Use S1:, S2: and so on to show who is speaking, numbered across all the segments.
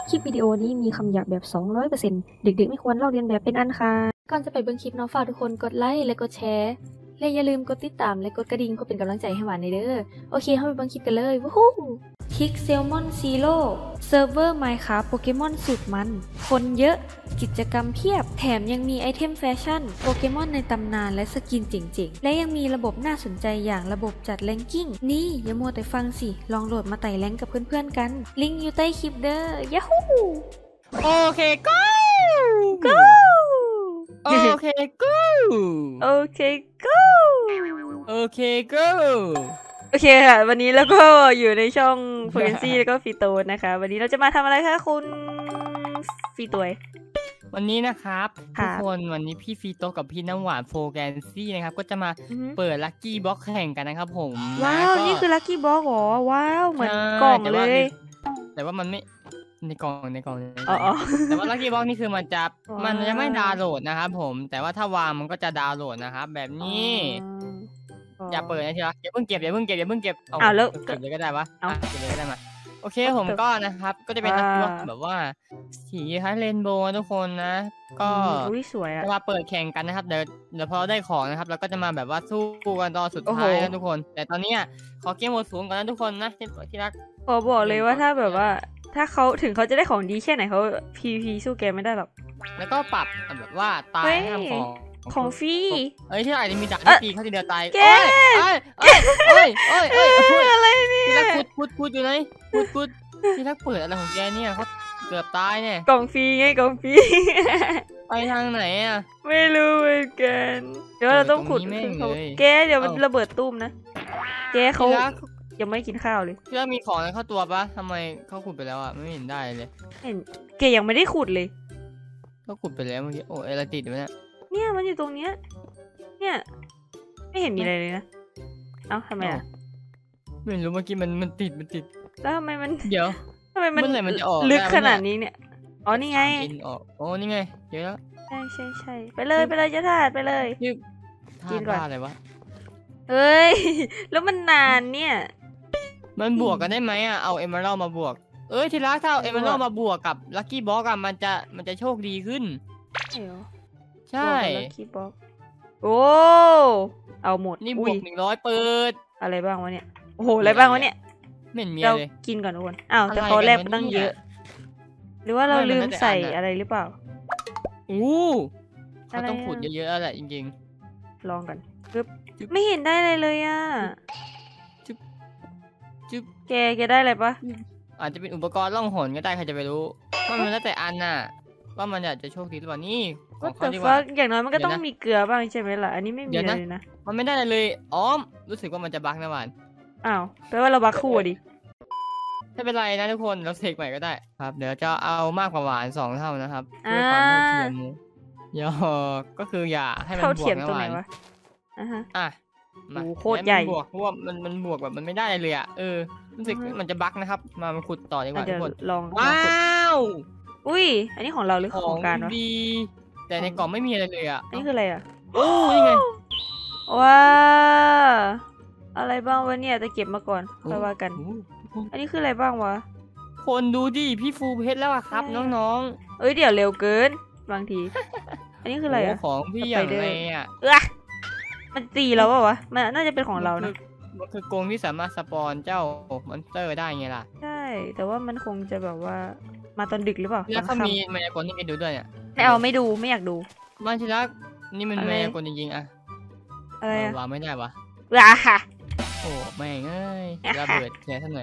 S1: คลิปวิดีโอนี้มีคำหยาบแบบ 200% เด็กๆไม่ควรเล่าเรียนแบบเป็นอันขาดก่อนจะไปเบิ่งคลิปเนาะฝากทุกคนกดไลค์และกดแชร์และอย่าลืมกดติดตามและกดกระดิ่งเพื่อเป็นกำลังใจให้หวานในเด้อโอเคเข้าไปเบิ่งคลิปกันเลยวู้ฮู้คิกเซลมอนซีโร่เซิร์ฟเวอร์ Minecraft โปเกมอนสุดมันคนเยอะกิจกรรมเพียบแถมยังมีไอเทมแฟชั่นโปเกมอนในตำนานและสกินเจ๋งๆและยังมีระบบน่าสนใจอย่างระบบจัดแรงกิ้งนี่อย่ามัวแต่ฟังสิลองโหลดมาไต่แรงกับเพื่อนๆกันลิงก์อยู่ใต้คลิปเด้อยาฮู
S2: โอเค go
S1: go
S2: โอเค go
S1: โอเค go
S2: โอเค go
S1: โอเคค่ะวันนี้แล้วก็อยู่ในช่อง f r e n z y แล้วก็ฟีโตนะคะวันนี้เราจะมาทำอะไรคะคุณฟีตวย
S2: วันนี้นะครับทุกคนวันนี้พี่ฟีโตกับพี่น้ำหวานโฟแกนซี่นะครับก็จะมาเปิดลัคกี้บ็อกแข่งกันนะครับผม
S1: ว้าวนี่คือลัคกี้บ็อกเหรอว้าวเหมือนกล่องเลย
S2: แต่ว่ามันไม่ในกล่อง
S1: อ๋อ
S2: แต่ว่าลัคกี้บ็อกนี่คือมันจะไม่ดาวน์โหลดนะครับผมแต่ว่าถ้าวางมันก็จะดาวน์โหลดนะครับแบบนี้อย่าเปิดนะทีละอย่าเพิ่งเก็บเอา
S1: แล้ว
S2: เก็บเลยก็ได้วะเก็บเลยก็ได้มาโอเคผมก็นะครับก็จะเป็นลัคกี้บ็อกแบบว่าสีคล้ายเรนโบว์ทุกคนนะก็
S1: สวยอะ
S2: จะมาเปิดแข่งกันนะครับเดี๋ยวพอได้ของนะครับเราก็จะมาแบบว่าสู้กันตอนสุดท้ายนะทุกคนแต่ตอนนี้ขอเกมโหมดสูงก่อนนะทุกคนนะที่รัก
S1: ขอบอกเลยว่าถ้าแบบว่าถ้าเขาถึงเขาจะได้ของดีแค่ไหนเขา PVP สู้แกไม่ได้หรอก
S2: แล้วก็ปรับแบบว่าตายห้าม
S1: ของฟรี
S2: ที่อาจจะมีด่านตีเขาทีเดียวตาย
S1: เอะไรเนี่ย
S2: ที่รักพูดอยู่ไหนพูดที่รักเปิดอะไรของแกเนี่ยเขาเกือบตายเนี่ย
S1: กล่องฟรีไงกล่องฟรี
S2: ไปทางไหนอ่ะ
S1: ไม่รู้เหมือนกันเดี๋ยวเราต้องขุดแกเดี๋ยวมันระเบิดตุ้มนะแกเขายังไม่กินข้าวเลย
S2: ที่รักมีของอะไรเข้าตัวปะทำไมเขาขุดไปแล้วอ่ะไม่เห็นได้เลย
S1: เห็นแกยังไม่ได้ขุดเลย
S2: ก็ขุดไปแล้วเมื่อกี้โอ้อะไรติดอยู่
S1: เนี่ยมันอยู่ตรงเนี้ยเนี่ยไม่เห็นมีอะไรเลยนะเอ้าทำไมอ่ะ
S2: ไม่รู้เมื่อกี้มันติด
S1: แล้วทำไมมัน
S2: เดี๋ยว
S1: ทำไมมัน
S2: จะออก
S1: ลึกขนาดนี้เนี่ยอ๋อนี่ไง
S2: ออกโอ้นี่ไงเดี๋ยว
S1: ใช่ไปเลยจะทาดไปเลย
S2: กินก่อนอะไรวะ
S1: เฮ้ยแล้วมันนานเนี่ย
S2: มันบวกกันได้ไหมอ่ะเอาเอเมอรัลมาบวกทีละถ้าเอาเอเมอรัลมาบวกกับลัคกี้บ็อกอะมันจะโชคดีขึ้นใช่
S1: ลัคกี้บ็อกโอ้เอาหมด
S2: นี่บวก100เปิด
S1: อะไรบ้างวะเนี่ยโอ้โหอะไรบ้างวะเนี่ย
S2: ไม่มี
S1: เรา
S2: เลย
S1: กินก่อนทุกคนอ้าวแต่เขาแลกตั้งเยอะหรือว่าเราลืมใส่อะไรหรือเปล่า
S2: เขาต้องขุดเยอะๆแหละจริง
S1: ๆลองกันปึ๊บไม่เห็นได้อะไรเลยอ่ะแกได้อะไรปะ
S2: อาจจะเป็นอุปกรณ์ล่องหนก็ได้ใครจะไปรู้ว่ามันแล้วแต่อันน่ะว่ามันอยากจะโชคดีหรือเปล่านี่
S1: ของเขาดีกว่าอย่างน้อยมันก็ต้องมีเกลือบ้างใช่ไหมล่ะอันนี้ไม่มีเลยนะ
S2: มันไม่ได้เลยรู้สึกว่ามันจะบั๊กนะหวาน
S1: อ้าวแปลว่าเราบั๊กคู่ดิ
S2: ไม่เป็นไรนะทุกคนเราเสกใหม่ก็ได้ครับเดี๋ยวจะเอามากกว่าหวาน2 เท่านะครับเพื่อความเท่าเทียมก็คืออย่าให้มันบวกนะหวาน
S1: มาโคตรใหญ่
S2: บวกเพราะว่ามันบวกแบบมันไม่ได้เลยอ่ะรู้สึกมันจะบั๊กนะครับมาขุดต่อดีกว่าทุกคน
S1: ลอง
S2: ว้าว
S1: อุ้ยอันนี้ของเราหรือของการวะ
S2: ดีแต่ในกล่องไม่มีอะไรเลยอ่ะ
S1: นี่คืออะไรอ่ะ
S2: นี่ไง
S1: ว้าอะไรบ้างวะเนี่ยจะเก็บมาก่อนค่อยว่ากันอันนี้คืออะไรบ้างวะ
S2: คนดูดิพี่ฟูเพชรแล้วอะครับน้อง
S1: ๆเดี๋ยวเร็วเกินบางทีอันนี้คืออะไรอ่ะ
S2: ของพี่อย่างไรอ่ะ
S1: มันตีเราปะวะมันน่าจะเป็นของเรานะ
S2: มันคือกรงที่สามารถสปอนเจ้ามอนสเตอร์ได้ไงล่ะ
S1: ใช่แต่ว่ามันคงจะแบบว่ามาตอนดึกหรือเปล่า
S2: แล้วเขามีมายากลที่ไปดูด้วยเนี่ย
S1: ไม่ดูไม่อยากดู
S2: บ้านชิรักนี่มันมายากลจริงๆอะ
S1: อะไรอะ
S2: วางไม่ได้วะโอ้แม่งเอ้ยระเบิดแค่ท่านหน่อย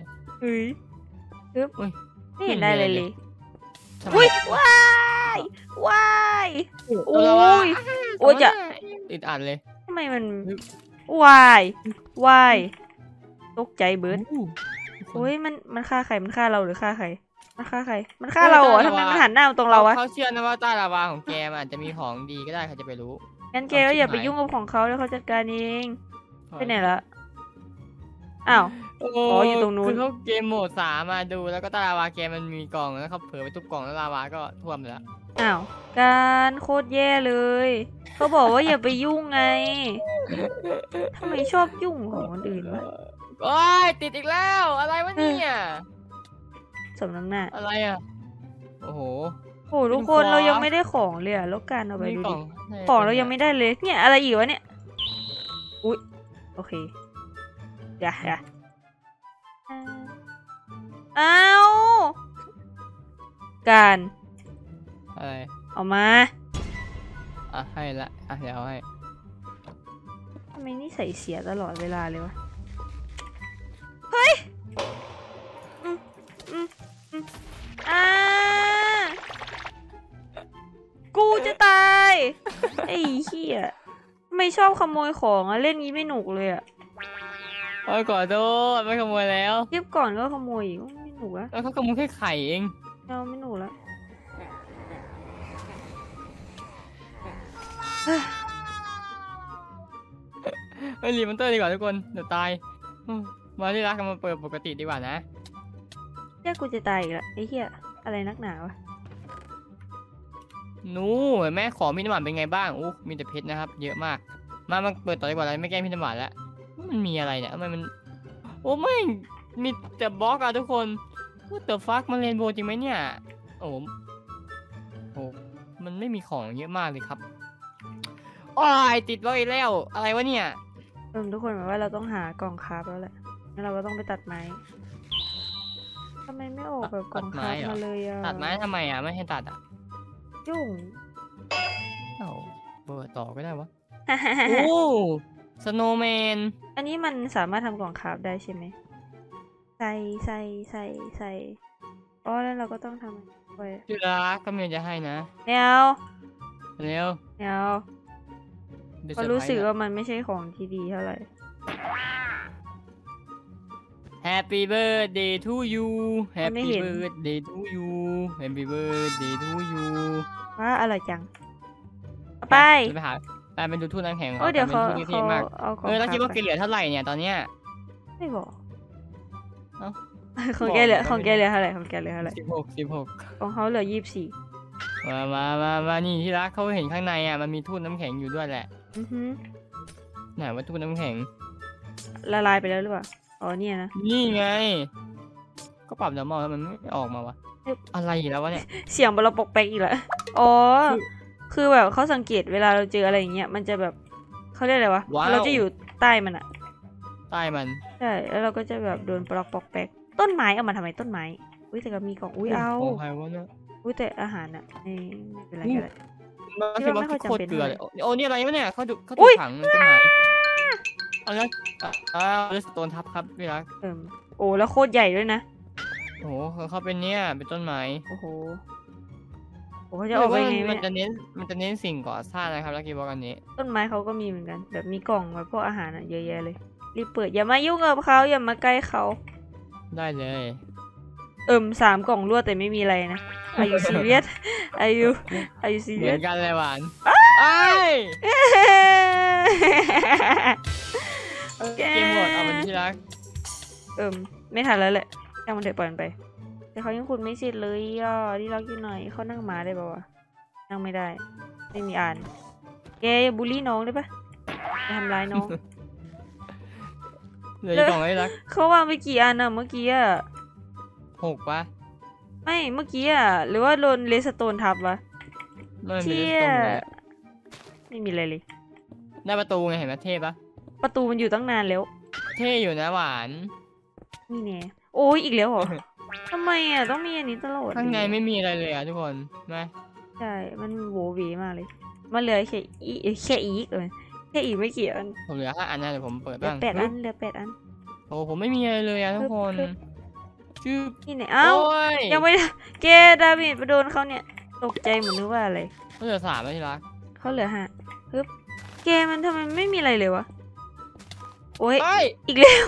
S1: ไม่เห็นได้เลยอุ้ยว้ายโอ้ยจะ
S2: ติดอัดเลย
S1: ทำไมมันวายตกใจเบิร์ดโอ้ยมันฆ่าใครมันฆ่าเราหรือฆ่าใครมันฆ่าเราเหรอทำไมมันหันหน้าตรงเราวะ
S2: เขาเชื่อนะว่าใต้ลาวาของแกมันอาจจะมีของดีก็ได้ใครจะไปรู้
S1: งั้นแกก็อย่าไปยุ่งกับของเขาแล้วเขาจัดการเองไปไหนละอ้าวอยู่ตรงนู้น
S2: คือเขาเกมโหมด3มาดูแล้วก็ใต้ลาวาแกมันมีกล่องแล้วเขาเผลอไปทุบกล่องแล้วลาวาก็ท่วมแล้ว
S1: อ้าวการโคตรแย่เลยเขาบอกว่าอย่าไปยุ่งไงทำไมชอบยุ่งของคนอื่นวะ
S2: โอ้ยติดอีกแล้วอะไรวะเนี่ย
S1: สมน้ำหน้า
S2: อะไรอ่ะโอ้โห
S3: ทุกคนเรายังไม่ได้ของเลยอะแล้วการเอาไปดูดิของเรายังไม่ได้เลยเนี่ยอะไรอีกวะเนี่ยอุ๊ยโอเคเดี๋ยวอ้าวการ
S2: อะไร
S3: เอามา
S2: ให้ละเดี๋ยวให้
S3: ทำไมนี่ใส่เสียตลอดเวลาเลยวะเฮ้ยกูจะตายไอ้เหี้ยไม่ชอบขโมยของอะเล่นงี้ไม่หนุกเลยอะ
S2: ก่อนโทษไม่ขโมยแล้ว
S3: เก็บก่อนก็ขโมยอีกไม่หนุกอะ
S2: แล้วเขาขโมยแค่ไข่เอง
S3: ไม่หนุกแล้ว
S2: ไปรีมอนเตอร์ดีกว่าทุกคนเดี๋ยวตายมาที่รักกันมาเปิดปกติดีกว่านะ
S3: กูจะตายอีกแล้วไอ้เหี้ยอะไรนักหนาวะ
S2: แม่ขอพี่น้ำหวานเป็นไงบ้างมีแต่เพชรนะครับเยอะมากมาเปิดต่อดีกว่าอะไรไม่แกล้งพี่น้ำหวานแล้วมันมีอะไรเนี่ยมันไม่มีแต่บล็อกอะทุกคนว่าแต่ฟักมันเรนโบว์จริงไหมเนี่ยโอ้มันไม่มีของเยอะมากเลยครับติดบล็อกอีกแล้วอะไรวะเนี่ย
S3: ทุกคนหมายว่าเราต้องหากล่องคราฟแล้วแหละงั้นเราก็ต้องไปตัดไม้ทำไมไม่ออกแบบกล่องคราฟมาเลยอะ
S2: ตัดไม้ทำไมอะไม่ให้ตัดอะ
S3: ยุ่ง
S2: เปิดต่อก็ได้วะสโนว์แมน
S3: อันนี้มันสามารถทำกล่องคราฟได้ใช่ไหมใส่แล้วเราก็ต้องทำไป
S2: จุฬาก็มีจะให้นะ
S3: เร็วก็รู้สึกว่ามันไม่ใช่ของที่ดีเท่าไหร่
S2: Happy birthday to you Happy birthday to you Happy birthday to you
S3: ว่าอร่อยจังไป
S2: หาไปดูทุ่นน้ำแข็ง
S3: เดี๋ยวเขา
S2: แล้วคิดว่าแกเหลือเท่าไหร่เนี่ยตอนเนี้ย
S3: ไม่บอกของแกเหลือเท่าไหร่16ของเขาเหลือ24
S2: มานี่ที่รักเขาเห็นข้างในอ่ะมันมีทุ่นน้ำแข็งอยู่ด้วยแหละไหนว่าทุ่นน้ำแข็ง
S3: ละลายไปแล้วหรือเปล่าเนี่ยนะ
S2: นี่ไงก็ปรับเดี๋ยวมองแล้วมันไม่ออกมาวะอะไรอีกแล้ววะเนี่ย
S3: เสียงบลปกแป๊กอีกแล้วคือแบบเขาสังเกตเวลาเราเจออะไรอย่างเงี้ยมันจะแบบเขาเรียกอะไรวะเราจะอยู่ใต้มันอะ
S2: ใต้มัน
S3: ใช่แล้วเราก็จะแบบโดนปลอกปอกแป๊กต้นไม้เอามาทำไมต้นไม้แต่ก็มีของเอาแต่อาหารอะไม่เป็นไรก็ได้
S2: ที่ว่าไม่ค่อยจำเป็นเลยนี่อะไรวะเนี่ยเขาถูกขังต้นไม้แล้วสโตนทับครับพี่รัก
S3: แล้วโคตรใหญ่ด้วยนะ
S2: เขาเป็นเนี่ยเป็นต้นไม้
S3: เขาจะออกไปไง
S2: มันจะเน้นสิ่งก่อสร้างนะครับลักกี้บอกอันนี้
S3: ต้นไม้เขาก็มีเหมือนกันแบบมีกล่องแบบพวกอาหารเยอะแยะเลยรีบเปิดอย่ามายุ่งกับเขาอย่ามาใกล้เขา
S2: ได้เลย
S3: 3 กล่องรวดแต่ไม่มีอะไรนะAre you serious Are you serious
S2: เหมือนกันเลยหวานเกมหมดเอามันที่รัก
S3: ไม่ทันแล้วแหละยังมันเถอะปล่อยมันไปแต่เขายังขุดไม่เสร็จเลยที่รักอยู่หน่อยเขานั่งมาได้ป่าวะนั่งไม่ได้ไม่มีอ่านแกบูลลี่น้องได้ปะอย่าทำร้ายน้อง
S2: เลยกล่องไอ้รัก
S3: เขาวางไปกี่อันเมื่อกี้
S2: 6ปะ
S3: ไม่เมื่อกี้หรือว่าโดนเลสโตนทับวะ
S2: เชี่ย
S3: ไม่มีอะไรเลย
S2: ได้ประตูไงเห็นไหมเท่ปะ
S3: ประตูมันอยู่ตั้งนานแล้ว
S2: เท่อยู่นะหวาน
S3: นี่แน่โอ้ยอีกแล้วเหรอทำไมต้องมีอันนี้ตลอด
S2: ข้างในไม่มีอะไรเลยทุกคนไหม
S3: ใช่มันโววีมากเลยมันเหลือแค่อีกเลยแค่อีกไม่กี่อัน
S2: ผมเหลือ5 อันนะเดี๋ยวผมเปิดบ้าง
S3: 8 อันเหลือ8 อัน
S2: ผมไม่มีอะไรเลยทุกคนชื่อ
S3: นี่ไหนยังไม่เกดาวิดไปโดนเขาเนี่ยตกใจเหมือนนึกว่าอะไร
S2: เขาเหลือ3แล้วที่รัก
S3: เขาเหลือ5ฮึบเกมันทำไมไม่มีอะไรเลยวะโอ้ยอีกแล้ว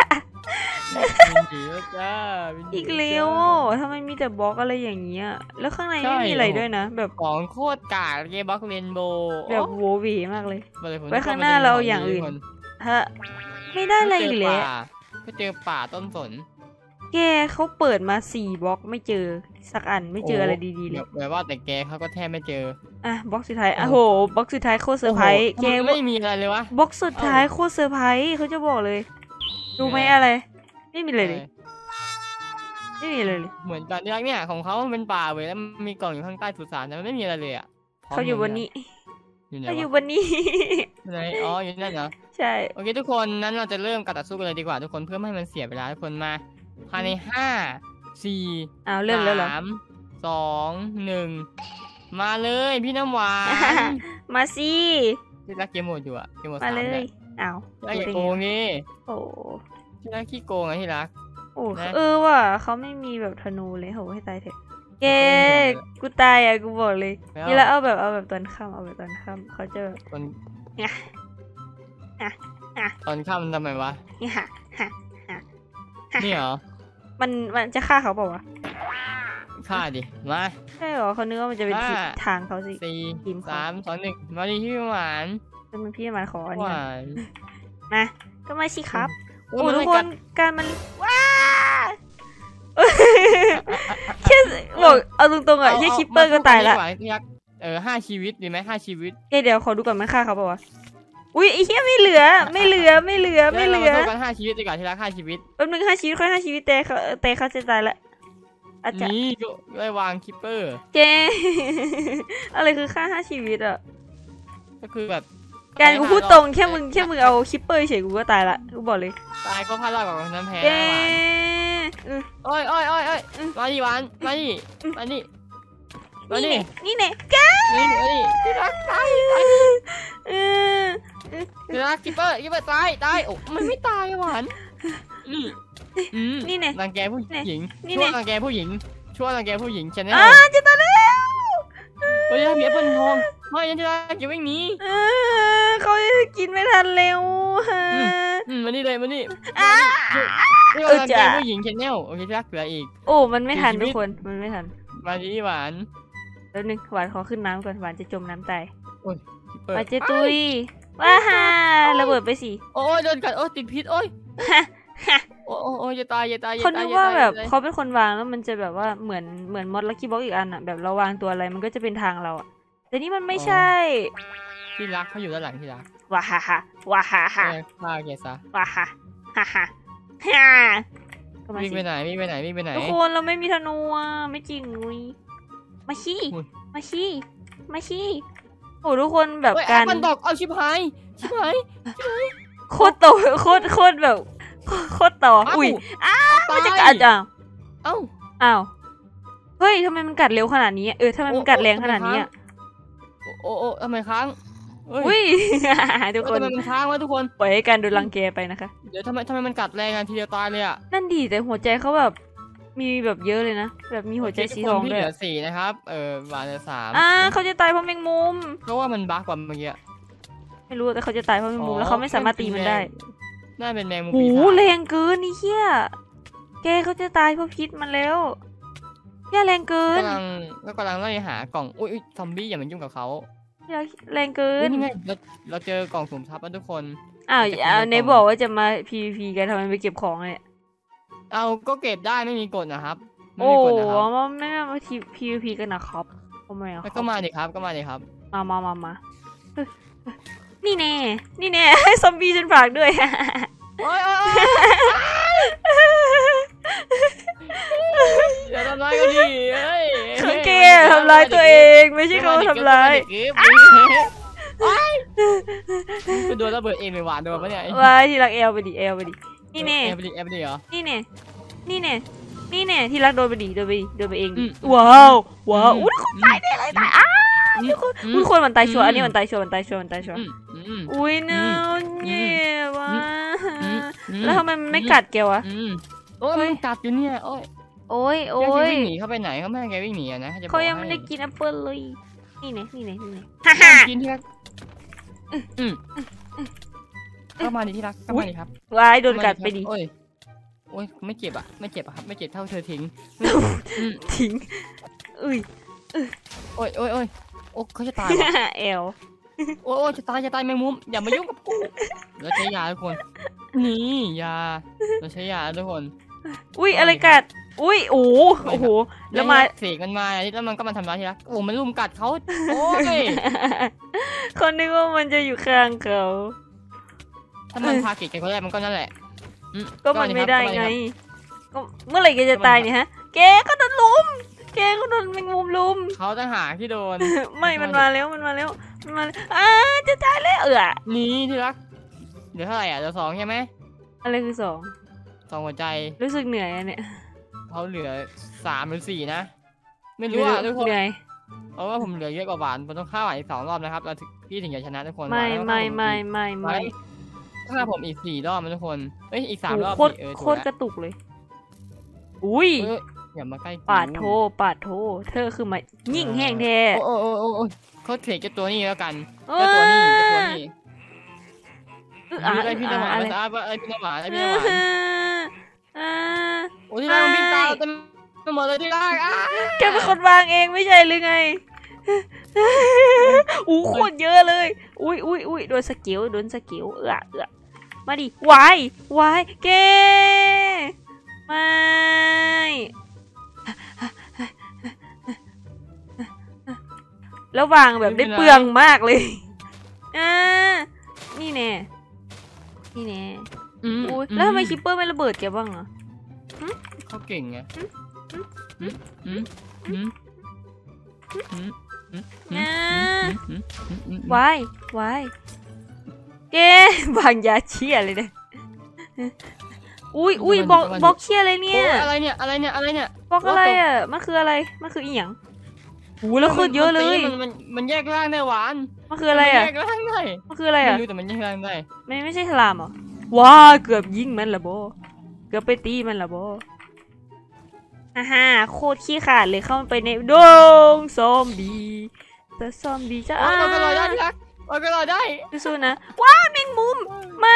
S3: อีกแล้วทำไมมีแต่บล็อกอะไรอย่างเงี้ยแล้วข้างในไม่มีอะไรด้วยนะแบบ
S2: ของโคตรกากเกบล็อกเรนโบว์
S3: แบบโววีมากเลยไว้ข้างหน้าเราอย่างอื่นไม่ได้อะไรอีกแล้ว
S2: ก็เจอป่าต้นสน
S3: แกเขาเปิดมา4 บล็อกไม่เจอสักอันไม่เจออะไรดีๆเลย
S2: แบบว่าแต่แกเขาก็แทบไม่เจ
S3: อบล็อกสุดท้ายโอ้โหบล็อกสุดท้ายโคตรเซอร์ไพรส์
S2: แกไม่มีอะไรเลยวะ
S3: บล็อกสุดท้ายโคตรเซอร์ไพรส์เขาจะบอกเลยดูไหมอะไรไม่มีเลยไม่มีเลย
S2: เหมือนกันที่รักเนี่ยของเขามันเป็นป่าเว้ยแล้วมันมีกล่องอยู่ข้างใต้สุสานแต่มันไม่มีอะไรเลยอ่ะพร้ม
S3: เขาอยู่บนนี้
S2: อยู่ไหน
S3: เขาอยู่
S2: วะ
S3: บนนี้
S2: อยู่ไหนอ๋ออยู่นั่นเหรอ
S3: ใช่
S2: โอเคทุกคนนั้นเราจะเริ่มการต่อสู้กันเลยดีกว่าทุกคนเพื่อไม่ให้มันเสียเวลาทุกคนมาภายใน5 4
S3: อ้าวเริ่มแล้วเหรอ
S2: 3 2 1มาเลยพี่น้ำหวาน
S3: มาสิ
S2: ที่รักเกมโหมดอยู่อะเกมโหมด
S3: มา
S2: 3
S3: เล
S2: เนี่ย ย
S3: อ้าว
S2: ที่รักอย่าโกงนี่
S3: โอ้
S2: ที่รักขี้โกงอะที่รัก
S3: โอ้
S2: นะ
S3: ว่ะเขาไม่มีแบบธนูเลยโหให้ตายเถอะแก
S2: ไม่มีธนูเลย
S3: กูตายอ่ะกูบอกเลย
S2: แล้ว
S3: นี่แล้วเอาแบบตอนค่ำเอาแบบตอนค่ำเขาจะแบบ
S2: ตอน
S3: เนี่ย
S2: ตอนค่ำทำไมวะ
S3: เนี่ยฮะ
S2: นี่เหรอ
S3: มันจะฆ่าเขาเปล่าวะ
S2: ฆ่าดิมา
S3: ใช่เหรอเขานึกว่ามันจะเป็นทิศ
S2: อ่า
S3: ทางเขาสิ ทีม
S2: 4
S3: เขา
S2: 3 2 1มาดิพี่น้ำหวาน
S3: เป็นมันพี่มันขออัน
S2: ห
S3: นี้
S2: วาน
S3: มาก็มาสิครับ
S2: โอ้
S3: โอ้
S2: ย
S3: ทุก
S2: มั
S3: คน
S2: กัด
S3: การมันว้าแค่บอกเอาตรงๆอ่ะแค่คิปเปอร์ก็ตายละ
S2: มสู้นดีกว่าที่รัก5 ชีวิตดีไหม5 ชีวิต
S3: เดี๋ยวขอดูก่อนมันฆ่าเขาเปล่าวะอุ้ยไอ้เหี้ยไม่เหลือ
S2: เรามาสู้กัน5 ชีวิตดีกว่าที่รัก5 ชีวิต
S3: แป๊บนึง5 ชีวิตค่อย5 ชีวิตแต่เขาจะตายละอาจจะ
S2: นี่ก็ได้วางคิปเปอร์
S3: เจ อะไรคือฆ่า5 ชีวิตอ่ะ
S2: ก็คือแบบ
S3: การกูพูดตรงแค่มึงเอาคิปเปอร์เฉยกูก็ตายละกูบอกเลย
S2: ตายก็พลาดรอดกับน้ำแพ้
S3: เจ
S2: นะหวานโอ้ยมาดิหวานมาดิมาดิมาดิ
S3: นี่แน่
S2: มาดิที่รักตาย
S3: เออ
S2: ที่รักคิปเปอร์ตายโอ้มันไม่ตายหวานนี่รังแกผู้หญิงช่วยรังแกผู้หญิงฉันแน่
S3: จะตายแล้ว
S2: โอ้ยมีแอปเปิลทองไม่ยันที่รักอย่าวิ่งหนี
S3: เขากินไม่ทันเร็ว
S2: มานี่เลยมานี่นี่รังแกผู้หญิงฉันแน่โอเคที่รักเหลืออีก
S3: โอ้มันไม่ทันทุกคนมันไม่ทัน
S2: มาดิหวาน
S3: แล้วนึงหวานขอขึ้นน้ำก่อนหวานจะจมน้ำตาย
S2: คิปเปอร์
S3: หวานจะตุยว้าฮ่าระเบิดไปสิ
S2: โอ้ยโดนกัดโอ้ติดพิษโอ้ยโอ้ยจะตาย
S3: เขานึกว่าแบบเขาเป็นคนวางแล้วมันจะแบบว่าเหมือนมอดลักกี้บ็อกอีกอันอะแบบเราวางตัวอะไรมันก็จะเป็นทางเราอะแต่นี่มันไม่ใช่
S2: ที่รักเขาอยู่ด้านหลังที่รัก
S3: ว้าฮ่าฮ่าว้าฮ่าฮ่า
S2: ฆ่าแกซะ
S3: ว้าฮ่าฮ่าฮ่าฮ่าก็มา
S2: วิ่ง
S3: สิ
S2: ไปไหนวิ่งไปไหน
S3: ทุกคนเราไม่มีธนูอะไม่จริงนุ้ยมาชี้
S2: อุ้ย
S3: มาชี้โอ้ทุกคนแบบ
S2: เฮ้ย
S3: การ
S2: มันตกเอาชิบหาย
S3: โคตรโตโคตรแบบโคตรต่ออุ้ยมันจะกัดอ่ะ
S2: เอ้า
S3: อ้าวเฮ้ยทำไมมันกัดเร็วขนาดนี้ทำไมมันกัดแรงขนาดนี้อ่ะ
S2: โอ้ทำไมค้าง
S3: อุ้ย ทุกคน
S2: ทำไมมันค้างวะทุกคน
S3: ปล่อยให้การโดนรังแกไปนะคะ
S2: เดี๋ยวทำไมมันกัดแรงกันทีเดียวตายเลยอ่ะ
S3: นั่นดีแต่หัวใจเขาแบบมีแบบเยอะเลยนะแบบมีหัวใจสีทอง
S2: พี่
S3: ด้ว
S2: เห
S3: ย
S2: ลือ4นะครับหวานเหลือ3
S3: เขาจะตายเพราะแมงมุม
S2: เพราะว่ามันบั๊กกว่าเมื่อกี้
S3: ไม่รู้แต่เขาจะตายเพราะแมงมุมแล้วเขาไม่สามารถตีมันได้
S2: น่าเป็นแมงมุม
S3: โห
S2: ปีศาจ
S3: แรงเกินนี่เฮียแกเขาจะตายเพราะพิษมันแล้วเฮียแรงเกิน
S2: กำลังไล่หากล่องอุ้ยซอมบี้อย่ามายุ่งกับเขา
S3: แรงเกิน
S2: นี่ไงเราเจอกล่องสุ่มทรัพย์แล้วทุกคน
S3: ในบอกว่าจะมา PVP กันทำไมไปเก็บของเลย
S2: เอาก็เก็บได้ไม่มีกฎนะครับไม่
S3: โอ้
S2: มีกฎนะครับ
S3: ไม่มา PVP กันนะครับทำไมอ่ะ
S2: แล้วก็มาดิครับก็มาดิครับ
S3: มานี่แน่ ให้ซอมบี้ฉันฝากด้วย
S2: โอ้ยอย่าทำร้ายกันดิเฮ้ย
S3: เขาแกทำร้ายตัวเองไม่ใช่เขาทำร้าย
S2: กูโดนระเบิดเองเลยหวานโดนปะเนี่ย
S3: ว้ายที่รักเอลไปดินี่แน่
S2: แอบไปดิเหรอ
S3: นี่แน่ที่รักโดนไปเองว้าวอุ้ยคนตายได้เลยตายอุ้ยคนมันตายชัวร์อันนี้มันตายชัวร์อุ้ยเนาเย่ว่ะแล้วทำไมมันไม่กัดแกวะ
S2: โอ้ยมันกัดอยู่เนี่ยโอ้ย
S3: โอ้ย
S2: วิ่งหนีเข้าไปไหนเขาไม่ให้แกวิ่งหนีนะ
S3: เขายังไม่ได้กินแอปเปิ้ลเลยนี่แน่
S2: กินที่รักเข้ามาดิที่รักเข้ามาดิครับ
S3: ว้ายโดนกัดไปดิ
S2: โอ้ยไม่เจ็บอ่ะไม่เจ็บเท่าเธอทิ้ง
S3: ทิ้ง
S2: โอ้ยโอ้เขาจะตาย
S3: เอล
S2: โอ้จะตายแมงมุมอย่ามายุ่งกับกูเราใช้ยาทุกคนนี่ยาเราใช้ยาทุกคน
S3: อุ้ยอะไรกัดอุ้ยโอ้โหแล้วมา
S2: เสกมันมาแล้วมันก็มาทำร้ายที่รักโอ้มันรุมกัดเขาโอ้ย
S3: คนนึกว่ามันจะอยู่ข้างเขา
S2: ถ้ามันพาเกตกันคนแรกมันก็นั่นแหละ
S3: ก็มันไม่ได้ไงก็เมื่อไหร่แกจะตายเนี่ยฮะแกก็โดนลุมแกก็โดนแมงมุมลุม
S2: เขาต่างหากที่โดน
S3: ไม่มันมาแล้วจะตายแล้ว
S2: นี่ที่รักเดี๋ยวเท่าไหร่เดี๋ยว2ใช่ไหม
S3: อะไรคือ
S2: 2หัวใจ
S3: รู้สึกเหนื่อยอะเนี่ย
S2: เขาเหลือ3หรือ4นะไม่รู้อ่ะทุกคน
S3: เหนื่อย
S2: เพราะว่าผมเหลือเยอะกว่าหวานผมต้องฆ่าหวานอีก2 รอบนะครับเราพี่ถึงจะชนะทุกคน
S3: ไม่
S2: ถ้าผมอีก4 รอบนะทุกคนเอ้ยอีก3 รอบ
S3: โคตรกระตุกเลยอุ้ย
S2: อย่ามาใกล้
S3: ปาดโทเธอคือมายิ่งแห้งแท้
S2: โอ้เขาเทจะตัวนี้แล้วกันจะตัวนี้อะไรพี่น้ำหวานอะไรพี่น้ำหวานโอ้ที่รักมันบินตามเต็มหมดเลยที่รัก
S3: แกเป็นคนวางเองไม่ใช่หรือไงโคตรเยอะเลยอุ้ยโดนสกิลมาดิวายแกไม่แล้ววางแบบได้เปลืองมากเลยนี่แน่อุ้ยแล้วทำไมคิปเปอร์ไม่ระเบิดแกบ้างอ่ะ
S2: เขาเก่งไง
S3: วายแกวางยาเชี่ยเลยเนี่ยอุ้ยบอกเชี่ยเลยเนี่ย
S2: อะไรเนี่ย
S3: บอกอะไรอ่ะมันคืออะไรมันคืออีหยังแล้วคือเยอะเลย
S2: มันแยกร่างได้หวาน
S3: มันคืออะไรอ่ะ
S2: แยกร่างได้
S3: มันคืออะไรอ่ะ
S2: ไม่รู้แต่มันแยกร่างได้
S3: ไม่ใช่ฉลามเหรอว้าเกือบยิงมันละโบเกือบไปตีมันละโบโคตรขี้ขาดเลยเข้าไปในดงซอมบี้แต่ซอมบี้จะ
S2: เราก็รอได้ที่รักเราก็รอได้
S3: สู้นะว้าแมงมุมไม่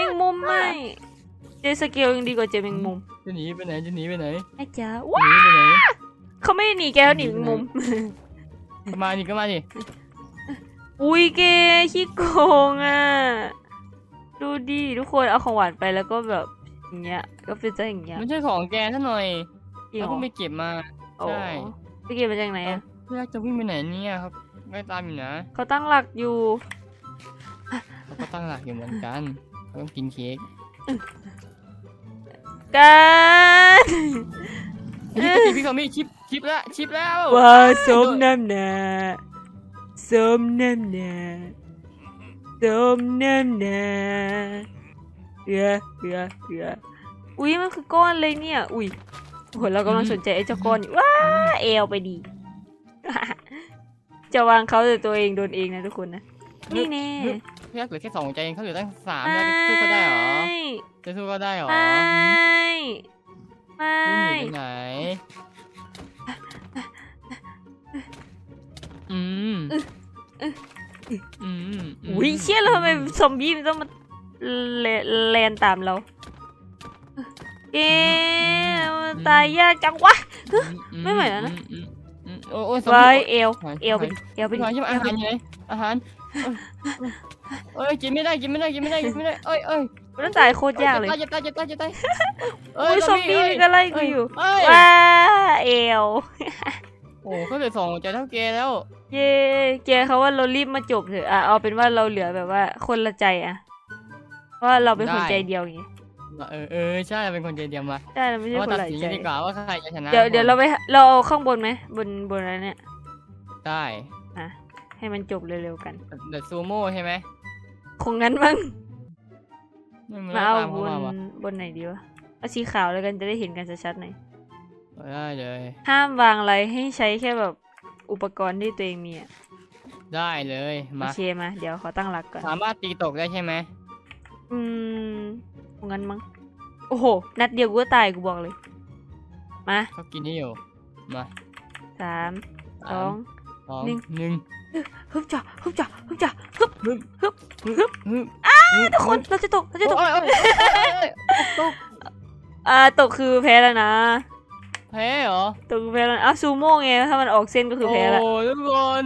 S3: เจสเกลยังดีกว่าเจแมงมุม
S2: จะหนีไปไหน
S3: ไอ้จ้าว้าเขาไม่ได้หนีแกเขาหนีแมงมุม
S2: ก็มาดิ
S3: อุ้ยแกขี้โกงอ่ะดูดิทุกคนเอาของหวานไปแล้วก็แบบอย่างเงี้ยก็เป็นจะอย่างเงี้ย
S2: ไม่ใช่ของแกซะหน่อยเราเพิ่งไปเก็บมาใช่
S3: ไปเก็บมาจากไหนอ่ะ
S2: พี่รักจะวิ่งไปไหนเนี่ยครับไม่ตามอยู่นะ
S3: เขาตั้งหลักอยู่
S2: เขาก็ตั้งหลักอยู่เหมือนกันเขาต้องกินเค้ก
S3: กัน
S2: พี่เขามีชิปแล้ว
S3: ว้าสมน้ำหนาอุ้ยมันคือก้อนเลยเนี่ยอุ้ยโหเรากำลังสนใจไอ้เจ้าก้อนอยู่ว้าเอวไปดีจะวางเขาแต่ตัวเองโดนเองนะทุกคนนะนี่แน่
S2: พี่รักเหลือแค่2 ใจเองเขาเหลือตั้ง3แล้วจะสู้ก็ได้หรอ
S3: ไม่
S2: ไปไหน
S3: อุ้ยเชี่ยเลยทำไมซอมบี้มันต้องมาแลนตามเราตายยากจังวะไม่เหมือนนะไว้เอวไปดิ
S2: อาหารกินไม่ได้เอ้ย
S3: ต้องตายโคตรยากเลย
S2: จะตาย
S3: ซอมบี้ก็ไล่กูอยู่ว้าเอว
S2: โอ้เขาเหลือ2 ใจเท่าแกแล้ว
S3: เย่แกเขาว่าเรารีบมาจบเถอะเอาเป็นว่าเราเหลือแบบว่าคนละใจเพราะเราเป็นคนใจเดียวอย่างงี้
S2: ใช่เป็นคนใจเดียวมา
S3: ใช่เราไม่ใช่คนหลายใจ
S2: ดีกว่าว่าใครจะชนะ
S3: เดี๋ยวเราเอาข้างบนไหมบนอะไรเนี่ย
S2: ได้
S3: ให้มันจบเร็วๆกัน
S2: เดอะซูโม่ใช่ไหม
S3: คงงั้นมั้งมาเอาบนไหนดีวะเอาสีขาวแล้วกันจะได้เห็นกันชัดๆหน่อย
S2: ได้เลย
S3: ห้ามวางอะไรให้ใช้แค่แบบอุปกรณ์ที่ตัวเองมี
S2: ได้เลย
S3: มาโอเคมาเดี๋ยวขอตั้งหลักก่อน
S2: สามารถตีตกได้ใช่ไหม
S3: งั้นมั้งโอ้โหนัดเดียวกูก็ตายกูบอกเลยมา
S2: เขากินนี่อยู่มา
S3: 3 2 1ฮึบจ่าทุกคนเราจะตกตกคือแพ้แล้วนะ
S2: แพ้เหรอ
S3: ตกคือแพ้แล้วซูโม่ไงถ้ามันออกเส้นก็คือแพ้แล้ว
S2: โอ้ทุกคน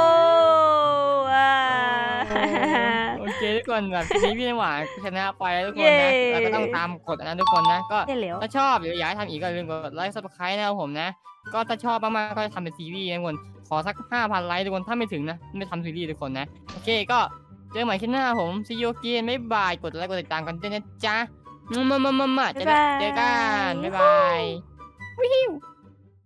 S2: โอเคทุกคนแบบนี้พี่หวานชนะไปทุกคนนะเราก็ต้องตามกฎนะทุกคนนะก็ถ้าชอบหรืออยากให้ทำอีกก็อย่าลืมกดไลค์ซับสไครต์นะครับผมนะก็ถ้าชอบมากๆก็จะทำเป็นซีรีส์นะทุกคนขอสัก 5,000 ไลค์ทุกคนถ้าไม่ถึงนะไม่ทำซีรีส์ทุกคนนะโอเคก็เจอใหม่คลิปหน้าผมซีโอเกนไม่บายกดไลค์กดติดตามกันด้วยนะจ๊ะมาเจอกันบ๊ายบายวิว